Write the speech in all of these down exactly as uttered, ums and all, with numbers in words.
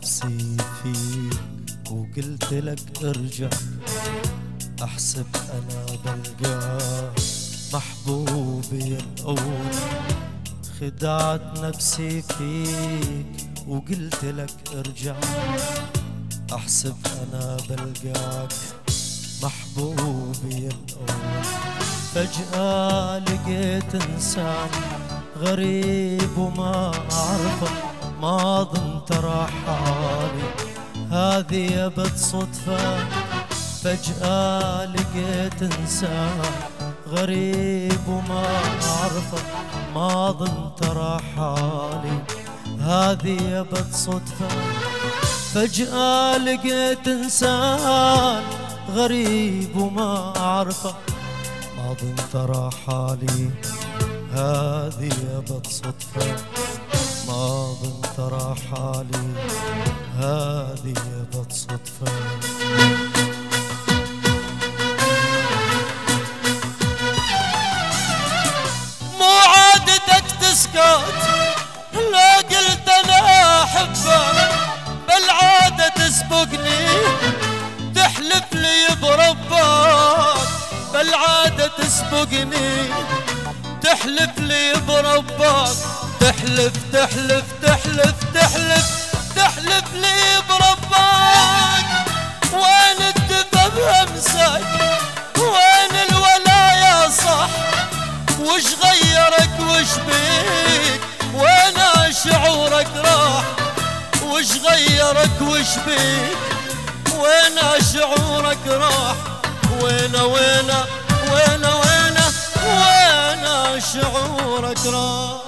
نفسي فيك وقلت لك ارجع، احسب انا بلقاك محبوبي الاول. خدعت نفسي فيك وقلت لك ارجع، احسب انا بلقاك محبوبي الاول. فجأة لقيت انسان غريب وما اعرفه، ما ظن ترى حالي هذه ابد صدفة. فجأة لقيت انسان غريب وما اعرفه، ما ظن ترى حالي هذه ابد صدفة. فجأة لقيت انسان غريب وما اعرفه، ما ظن ترى حالي هذه ابد صدفة. ما ظن ترى حالي هذه ابد صدفة. مو عادتك تسكت لا قلت انا احبك، بالعادة تسبقني تحلف لي بربك. بالعادة تسبقني تحلف لي بربك، تحلف تحلف تحلف تحلف تحلف لي بربك. وين الدفا بهمسك، وين الولاية صح، وش غيرك وش بيك، وين شعورك راح، وش غيرك وش بيك، وين شعورك راح. وين وين وين وين وين شعورك راح.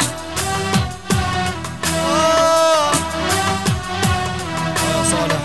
آه يا صالح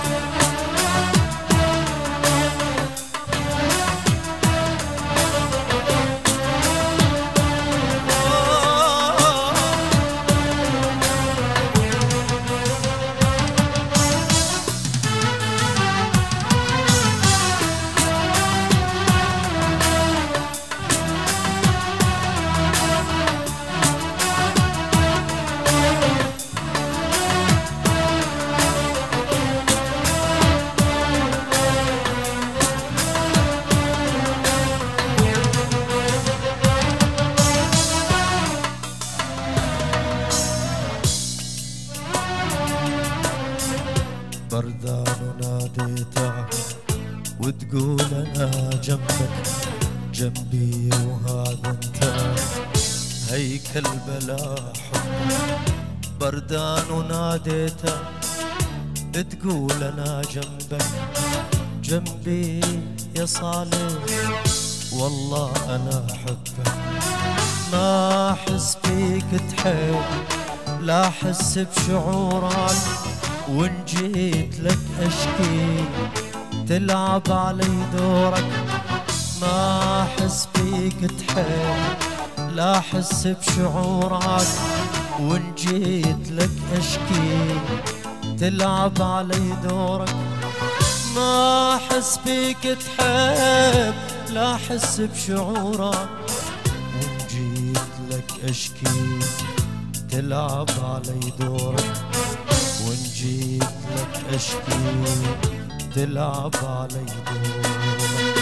بردان وناديتك وتقول انا جنبك جنبي وهذا انت هيكل بلا حب. بردان وناديتك تقول انا جنبك جنبي يا صالح، والله انا احبك. ما احس فيك تحب لا احس بشعورك، وان جيت لك اشكي تلعب علي دورك. ما احس فيك تحب لا احس بشعورك، وان جيت لك اشكي تلعب علي دورك. ما احس فيك تحب لا احس بشعورك، وان جيت لك اشكي تلعب علي دورك. وان جيت لك اشكي تلعب علي دورك.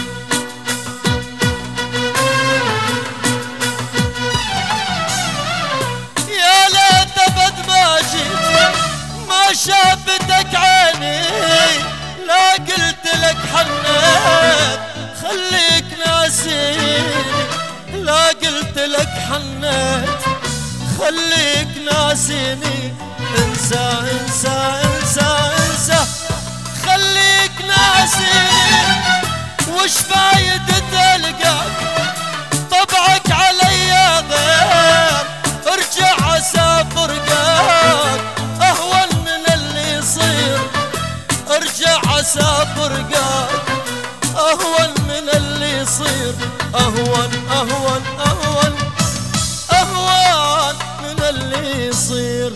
يا ليت ابد ما جيت ما شافتك عيني، لا قلت لك حنيت خليك ناسيني. لا قلت لك حنيت خليك ناسيني. انسى انسى انسى انسى خليك ناسيني. وش فايدة القاك طبعك علي غير، ارجع عسى فرقاك اهون من اللي يصير. ارجع عسى فرقاك اهون من اللي يصير. اهون اهون اهون اهون من اللي يصير.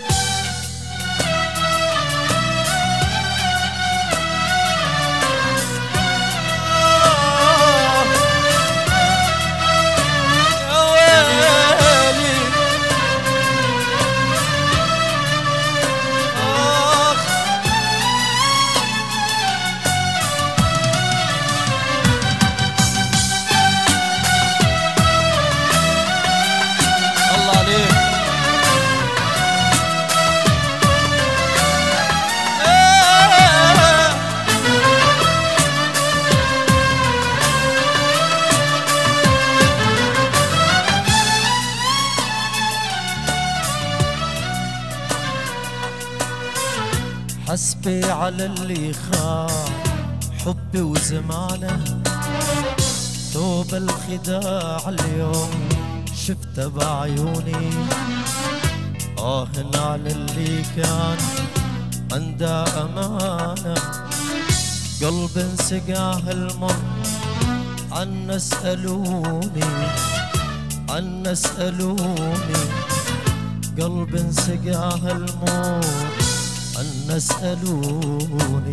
حسبي على اللي خان حبي وزمانه، ثوب الخداع اليوم شفته بعيوني. آه على اللي كان عنده أمانة، قلب انسقاه المر عنا اسألوني، عنا اسألوني، قلب انسقاه المر عنا اسألوني.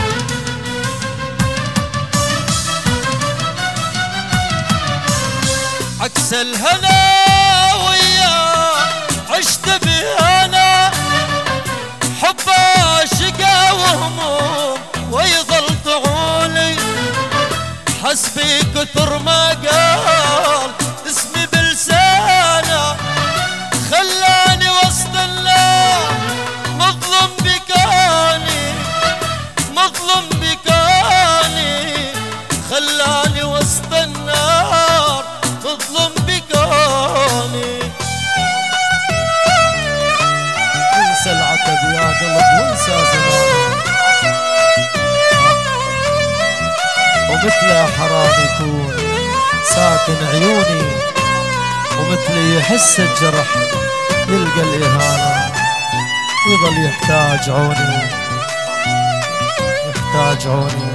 عكس الهنا وياه عشت بيه انا، حب عاشقه وهموم ويظل طعوني. حسبي كثر ما قال اسمي بلسانه، خلاني وسط النار مظلوم بكاني، مظلوم بكاني، خلاني وسط النار مظلوم بكاني. انسى العتب يا قلب وانسى زمان، ومثله حرام يكون ساكن عيوني، ومثلي يحس الجرح يلقى الإهانة، ويظل يحتاج عوني، يحتاج عوني.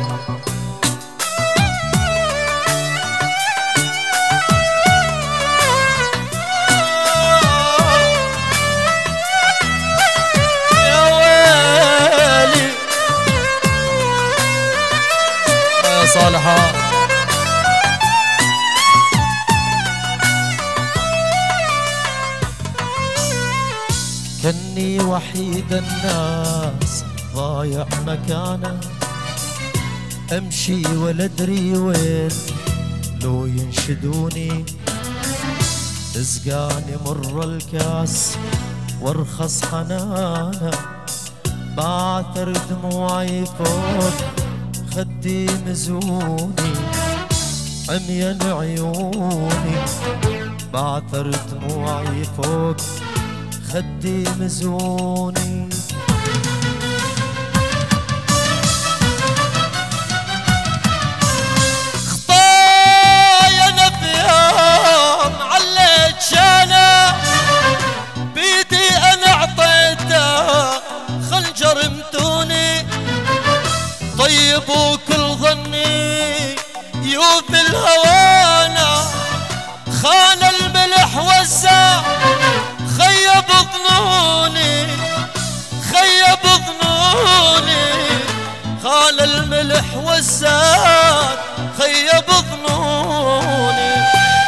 يا ويلي يا صالحة كني وحيد الناس ضايع مكانه، امشي ولا ادري وين لو ينشدوني. تسقاني مر الكاس وارخص حنانه، بعثر دموعي فوق خدي مزوني، عميان عيوني، بعثر دموعي فوق خدي مزوني. خطايا انا بيوم عليت شانه، بيدي انا اعطيته خنجر متوني. طيب وكل ظني يوفي الهوانا، خان الملح وزع خيب ظنوني، خيب ظنوني، خان الملح والزاد خيب ظنوني.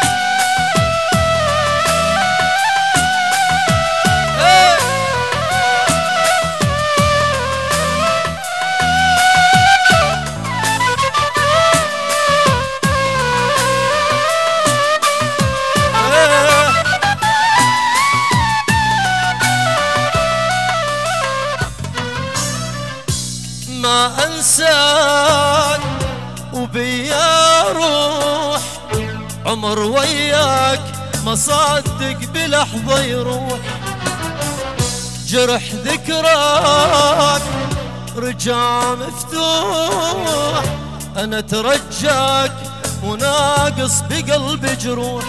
ما انساك وبيا روح، عمر وياك ما صدق بلحظة يروح. جرح ذكراك رجع مفتوح، انا ترجاك وناقص بقلبي جروح.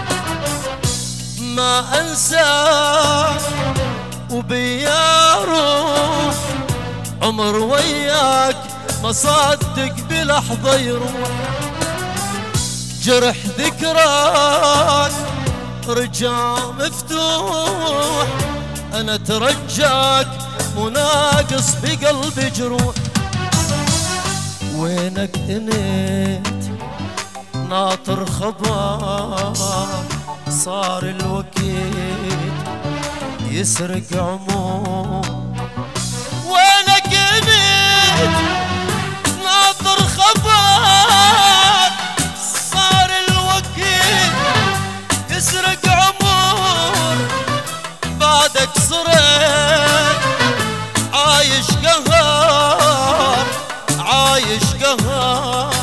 ما انساك وبيا روح، عمر وياك ما صدق بلحظة يروح. جرح ذكراك رجع مفتوح، انا ترجاك وناقص بقلبي جروح. وينك انت ناطر خبر، صار الوكيل يسرق عموم. وينك انت ناطر خبر، صار الوكيل يسرق عمر. بعدك صرت عايش قهر، عايش قهر.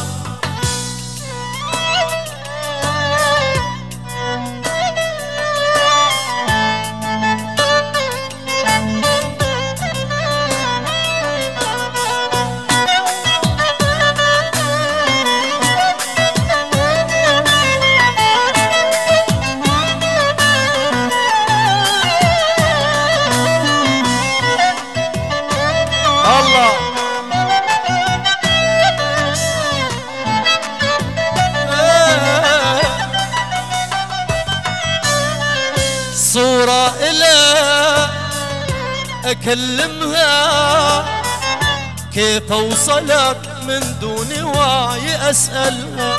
اكلمها كيف اوصلك من دون وعي اسألها.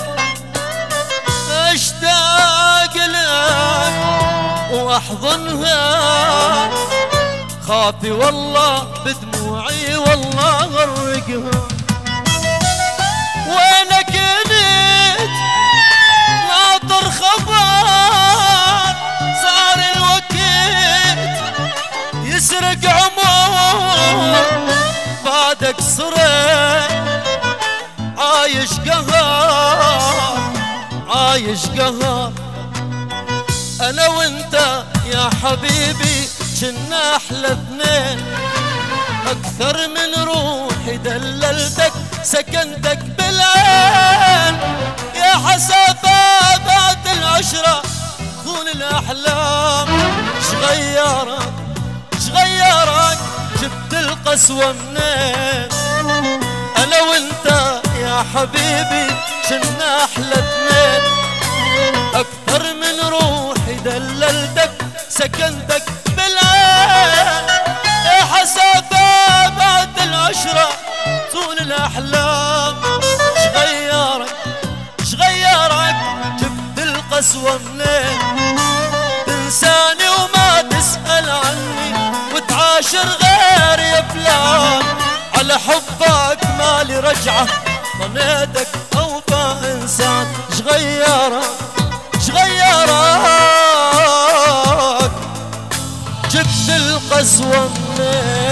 اشتاق لك واحضنها خافي والله بدموعي والله غرقها. وينك كنت ناطر خبر صار الوقت يسرق عمر بعدك صرت عايش قهر عايش قهر. انا وانت يا حبيبي كنا احلى اثنين اكثر من روحي دللتك سكنتك بالعين. يا حسافة بعد العشرة خون الاحلام شغيرك شغيرك جبت القسوة منين. انا وانت يا حبيبي كنا احلى اثنين اكثر من روحي دللتك سكنتك بالعين. يا حسافة بعد العشرة طول الاحلام شغيرك شغيرك جبت القسوة منين. تنساني وما تسأل عني وتعاشر غير يا فلان. على حبك مالي رجعة ظنيتك اوفى انسان. شغيرك شغيرك جبت القسوة منين.